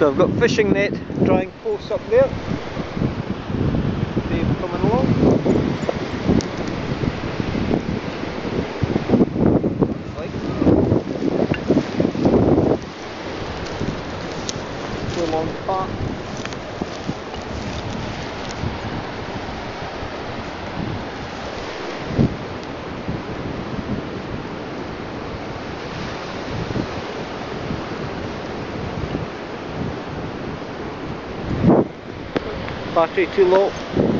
So I've got fishing net drying posts up there. Dave coming along. Go along the path. Battery too low.